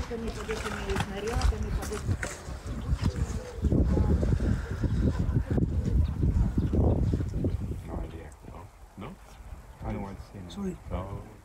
ракетами, под этими снарядами, под этими... No idea. Oh, no? I don't want to see. Sorry. Oh.